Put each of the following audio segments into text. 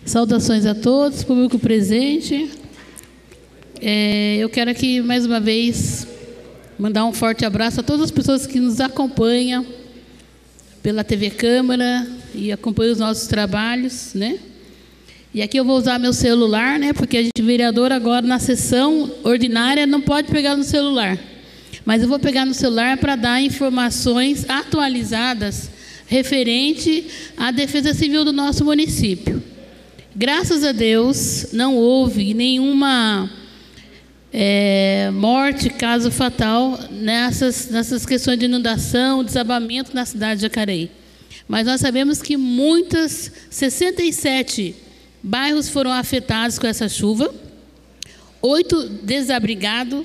Saudações a todos, público presente. Eu quero aqui, mais uma vez, mandar um forte abraço a todas as pessoas que nos acompanham pela TV Câmara e acompanham os nossos trabalhos, né? E aqui eu vou usar meu celular, né? Porque a gente, vereador, agora na sessão ordinária não pode pegar no celular. Mas eu vou pegar no celular para dar informações atualizadas referente à Defesa Civil do nosso município. Graças a Deus, não houve nenhuma morte, caso fatal, nessas questões de inundação, desabamento na cidade de Jacareí. Mas nós sabemos que 67 bairros foram afetados com essa chuva, 8 desabrigados,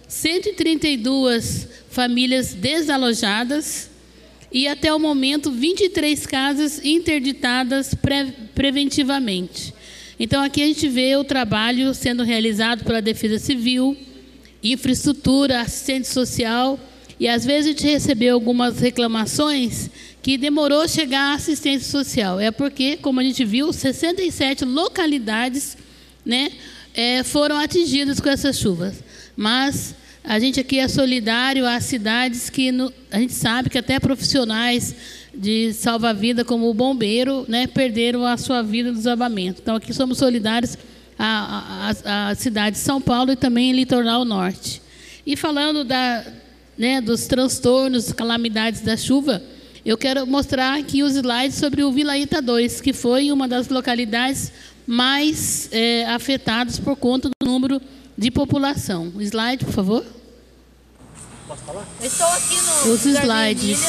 132 famílias desalojadas e, até o momento, 23 casas interditadas preventivamente. Então, aqui a gente vê o trabalho sendo realizado pela Defesa Civil, infraestrutura, assistente social, e às vezes a gente recebeu algumas reclamações que demorou a chegar a assistência social. É porque, como a gente viu, 67 localidades, né, foram atingidas com essas chuvas. Mas a gente aqui é solidário às cidades que a gente sabe que até profissionais de salva-vida, como o bombeiro, né, perderam a sua vida no desabamento. Então, aqui somos solidários à cidade de São Paulo e também em Litoral Norte. E falando dos transtornos, calamidades da chuva, eu quero mostrar aqui os slides sobre o Vila Ita 2, que foi uma das localidades mais afetadas por conta do número de população. Slide, por favor. Posso falar? Eu estou aqui no os slides.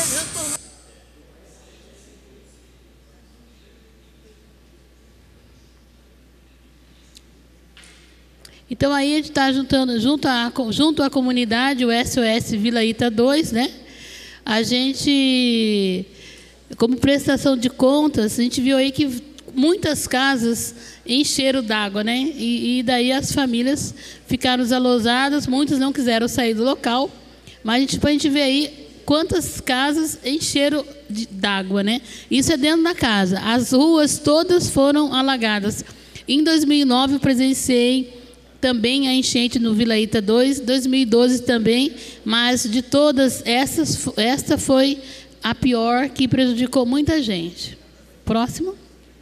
Então, aí a gente está juntando, junto à comunidade, o SOS Vila Ita 2, né? A gente, como prestação de contas, a gente viu aí que muitas casas encheram d'água, né? E daí as famílias ficaram desalojadas, muitas não quiseram sair do local, mas a gente vê aí quantas casas encheram d'água, né? Isso é dentro da casa. As ruas todas foram alagadas. Em 2009, eu presenciei também a enchente no Vila Ita 2, 2012 também, mas de todas essas, esta foi a pior, que prejudicou muita gente. Próximo.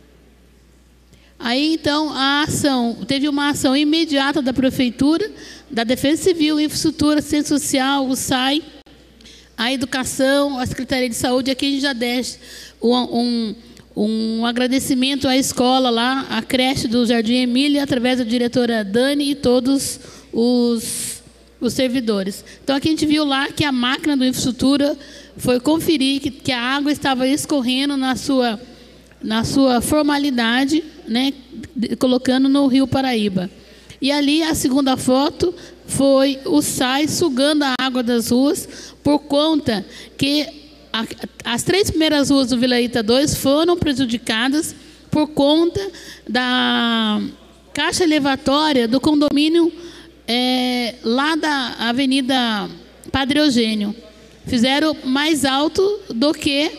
Aí, então, teve uma ação imediata da Prefeitura, da Defesa Civil, Infraestrutura, Assistência Social, o SAI, a Educação, a Secretaria de Saúde. Aqui a gente já deixa um agradecimento à escola lá, à creche do Jardim Emília, através da diretora Dani e todos os servidores. Então, aqui a gente viu lá que a máquina do infraestrutura foi conferir que a água estava escorrendo na sua formalidade, né, colocando no Rio Paraíba. E ali a segunda foto foi o SAI sugando a água das ruas, por conta que as 3 primeiras ruas do Vila Ita 2 foram prejudicadas por conta da caixa elevatória do condomínio lá da Avenida Padre Eugênio. Fizeram mais alto do que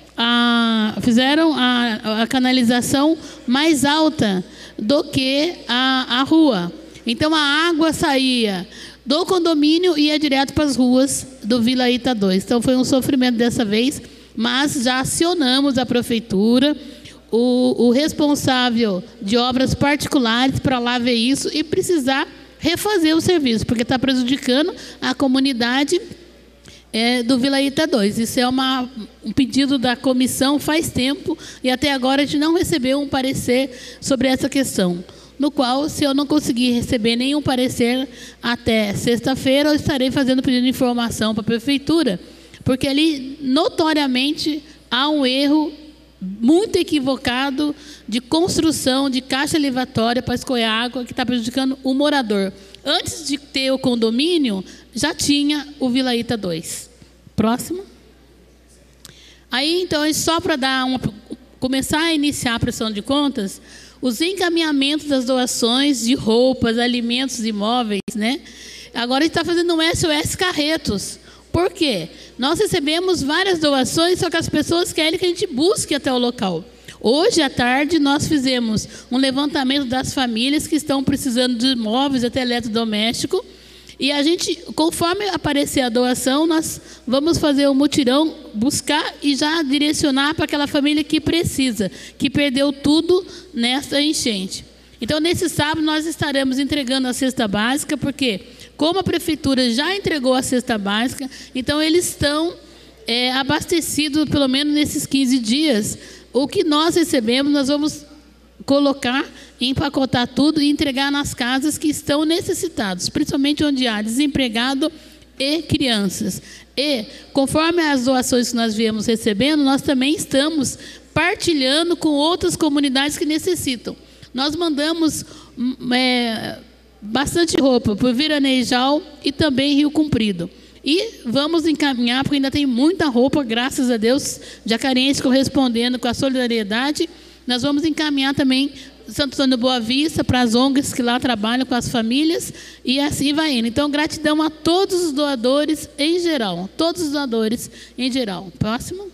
fizeram a canalização mais alta do que a rua. Então, a água saía do condomínio e ia direto para as ruas do Vila Ita 2. Então, foi um sofrimento dessa vez, mas já acionamos a Prefeitura, o responsável de obras particulares para lá ver isso e precisar refazer o serviço, porque está prejudicando a comunidade do Vila Ita 2. Isso é um pedido da comissão faz tempo e até agora a gente não recebeu um parecer sobre essa questão, no qual, se eu não conseguir receber nenhum parecer até sexta-feira, eu estarei fazendo pedido de informação para a Prefeitura, porque ali, notoriamente, há um erro muito equivocado de construção de caixa elevatória para escoar água, que está prejudicando o morador. Antes de ter o condomínio, já tinha o Vila Ita 2. Próximo. Aí, então, só para começar a iniciar a prestação de contas, os encaminhamentos das doações de roupas, alimentos e imóveis, né? Agora a gente está fazendo um SOS Carretos. Por quê? Nós recebemos várias doações, só que as pessoas querem que a gente busque até o local. Hoje à tarde nós fizemos um levantamento das famílias que estão precisando de móveis até eletrodoméstico. E a gente, conforme aparecer a doação, nós vamos fazer um mutirão, buscar e já direcionar para aquela família que precisa, que perdeu tudo nessa enchente. Então, nesse sábado, nós estaremos entregando a cesta básica, porque, como a prefeitura já entregou a cesta básica, então eles estão abastecidos, pelo menos nesses 15 dias. O que nós recebemos, nós vamos colocar, empacotar tudo e entregar nas casas que estão necessitados, principalmente onde há desempregado e crianças. E, conforme as doações que nós viemos recebendo, nós também estamos partilhando com outras comunidades que necessitam. Nós mandamos bastante roupa para o Viranejal e também Rio Comprido. E vamos encaminhar, porque ainda tem muita roupa, graças a Deus, jacarense correspondendo com a solidariedade. Nós vamos encaminhar também Santo Antônio Boa Vista, para as ONGs que lá trabalham com as famílias, e assim vai indo. Então, gratidão a todos os doadores em geral. Todos os doadores em geral. Próximo.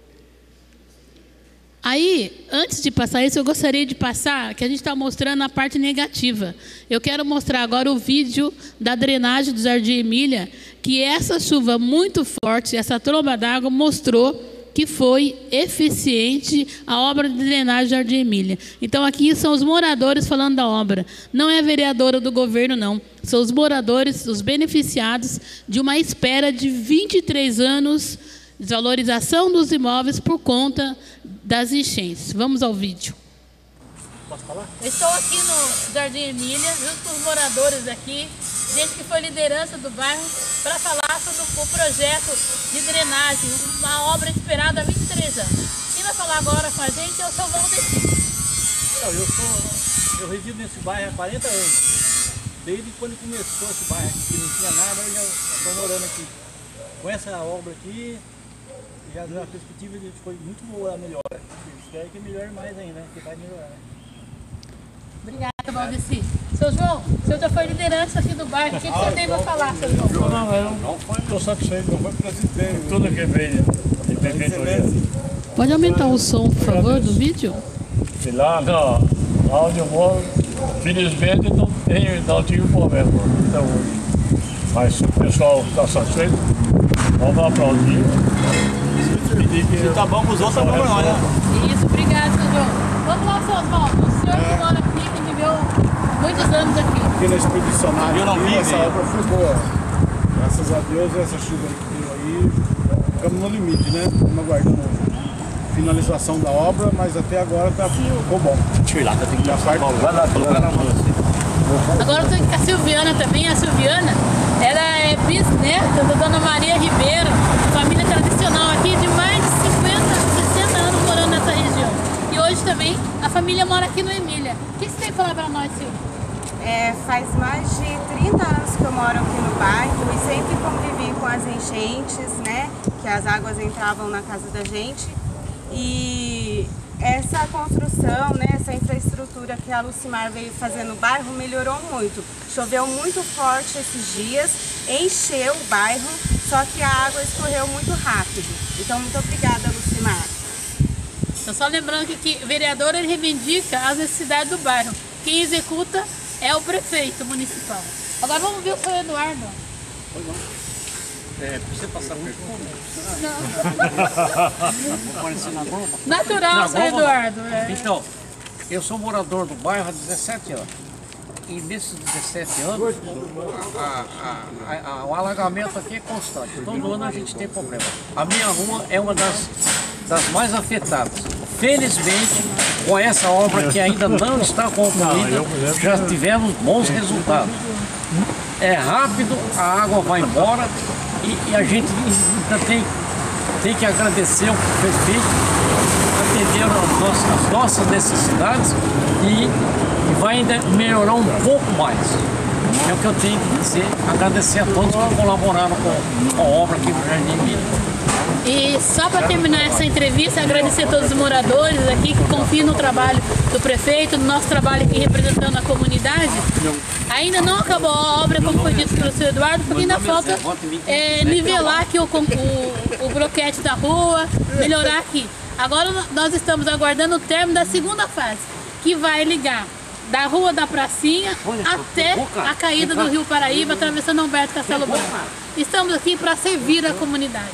Aí, antes de passar isso, eu gostaria de passar, que a gente está mostrando a parte negativa. Eu quero mostrar agora o vídeo da drenagem do Jardim Emília, que essa chuva muito forte, essa tromba d'água, mostrou que foi eficiente a obra de drenagem do Jardim Emília. Então, aqui são os moradores falando da obra. Não é a vereadora do governo, não. São os moradores, os beneficiados de uma espera de 23 anos, desvalorização dos imóveis por conta das enchentes. Vamos ao vídeo. Posso falar? Eu estou aqui no Jardim Emília, junto com os moradores aqui, gente que foi liderança do bairro, para falar sobre o projeto de drenagem, uma obra esperada há 23 anos. Quem vai falar agora com a gente é o seu Valdeci. Eu resido nesse bairro há 40 anos. Desde quando começou esse bairro aqui, que não tinha nada, eu já estou morando aqui. Com essa obra aqui, já a perspectiva foi muito boa a melhora. Espero que melhore mais ainda, que vai melhorar. Obrigada, Valdeci. Seu João, o senhor já foi liderança aqui do bairro. O que o senhor tem para falar, seu João? Não foi, estou satisfeito, não foi presidente. Tudo que veio de prefeitura. Pode aumentar o som, por favor, do vídeo? E lá onde eu moro, felizmente não tive problema até hoje. Mas se o pessoal está satisfeito, vamos aplaudir. Se tá bom com os outros, tá bom pra nós, né? Isso, obrigado, seu João. Vamos lá, seu Oswaldo. O senhor que mora aqui, que viveu muitos anos aqui. Aqui na expedicionária, Eu não vi, essa obra foi boa. Graças a Deus, essa chuva que deu aí, ficamos no limite, né? Estamos aguardando a finalização da obra, mas até agora ficou bom. Deixa eu ir lá, eu tenho que ir lá. Agora eu estou com a Silviana também. A Silviana, ela é bisneta da Dona Maria Ribeiro, família tradicional aqui de mais de 50, 60 anos morando nessa região. E hoje também a família mora aqui no Emília. O que você tem para falar para nós, Silvia? Faz mais de 30 anos que eu moro aqui no bairro e sempre convivi com as enchentes, né? Que as águas entravam na casa da gente. E essa construção, né, essa infraestrutura que a Lucimar veio fazer no bairro melhorou muito. Choveu muito forte esses dias, encheu o bairro, só que a água escorreu muito rápido. Então, muito obrigada, Lucimar. Então, só lembrando que o vereador ele reivindica as necessidades do bairro. Quem executa é o prefeito municipal. Agora vamos ver o seu Eduardo. Precisa passar perfume? Natural, seu Eduardo. Então, eu sou morador do bairro há 17 anos. E nesses 17 anos, o alagamento aqui é constante. Todo ano a gente tem problema. A minha rua é uma das mais afetadas. Felizmente, com essa obra que ainda não está concluída, já tivemos bons resultados. É rápido, a água vai embora e a gente ainda tem que agradecer ao prefeito, atender as nossas necessidades e vai ainda melhorar um pouco mais. É o que eu tenho que dizer, agradecer a todos que colaboraram com a obra aqui no Jardim Emília. E só para terminar essa entrevista, agradecer a todos os moradores aqui que confiam no trabalho do prefeito, no nosso trabalho aqui representando a comunidade. Ainda não acabou a obra, como foi dito pelo senhor Eduardo, porque ainda falta nivelar aqui o bloquete da rua, melhorar aqui. Agora nós estamos aguardando o término da segunda fase, que vai ligar da Rua da Pracinha até a caída do Rio Paraíba, atravessando Humberto Castelo Branco. Estamos aqui para servir a comunidade.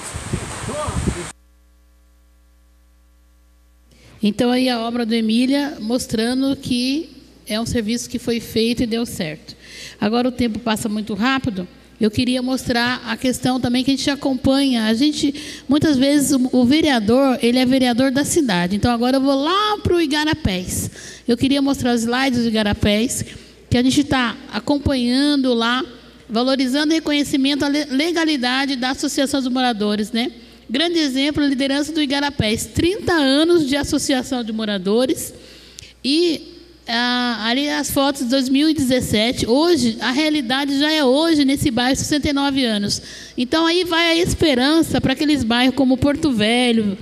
Então aí a obra do Emília mostrando que é um serviço que foi feito e deu certo. Agora o tempo passa muito rápido. Eu queria mostrar a questão também que a gente acompanha. A gente, muitas vezes, o vereador, ele é vereador da cidade. Então, agora eu vou lá para o Igarapés. Eu queria mostrar os slides do Igarapés, que a gente está acompanhando lá, valorizando o reconhecimento, a legalidade da Associação dos Moradores, né? Grande exemplo, a liderança do Igarapés. 30 anos de associação de moradores e... ali as fotos de 2017, hoje, a realidade já é hoje nesse bairro, 69 anos. Então aí vai a esperança para aqueles bairros como Porto Velho,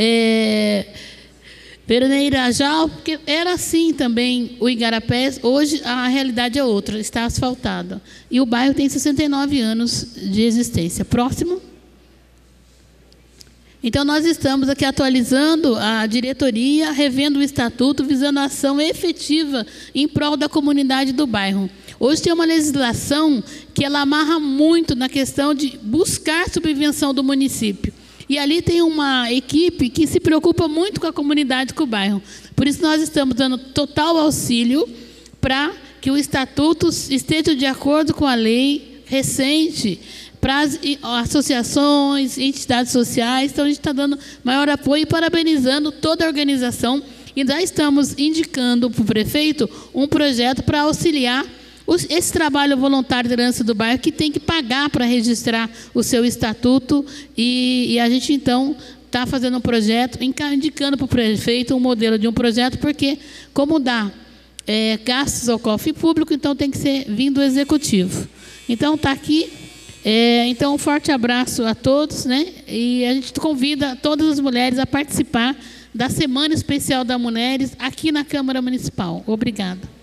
Pereneirajal, porque era assim também o Igarapés, hoje a realidade é outra, está asfaltado. E o bairro tem 69 anos de existência. Próximo. Então, nós estamos aqui atualizando a diretoria, revendo o estatuto, visando a ação efetiva em prol da comunidade do bairro. Hoje tem uma legislação que ela amarra muito na questão de buscar subvenção do município. E ali tem uma equipe que se preocupa muito com a comunidade, com o bairro. Por isso, nós estamos dando total auxílio para que o estatuto esteja de acordo com a lei recente, para as associações, entidades sociais. Então, a gente está dando maior apoio e parabenizando toda a organização. E já estamos indicando para o prefeito um projeto para auxiliar esse trabalho voluntário de liderança do bairro, que tem que pagar para registrar o seu estatuto. E a gente, então, está fazendo um projeto, indicando para o prefeito um modelo de um projeto, porque, como dá gastos ao cofre público, então tem que ser vindo do executivo. Então, está aqui. Então, um forte abraço a todos, né? E a gente convida todas as mulheres a participar da Semana Especial das Mulheres aqui na Câmara Municipal. Obrigada.